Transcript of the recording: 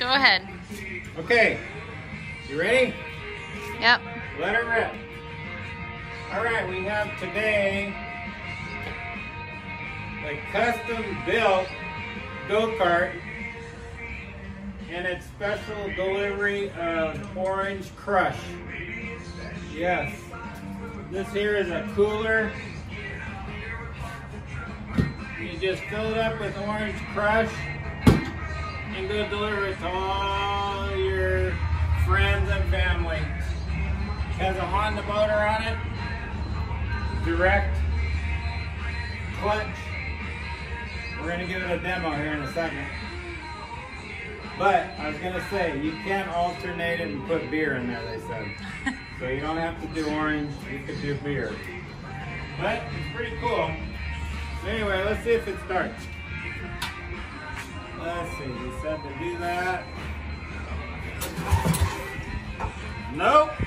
Go ahead. Okay, you ready? Yep. Let it rip. All right, we have today a custom built go-kart and its special delivery of Orange Crush. Yes, this here is a cooler. You just fill it up with Orange Crush and go deliver it to all your friends and family. It has a Honda motor on it, direct clutch. We're going to give it a demo here in a second. But I was going to say, you can alternate it and put beer in there, they said. So you don't have to do orange, you could do beer. But it's pretty cool. So anyway, let's see if it starts. Let's see, we said to do that. Nope.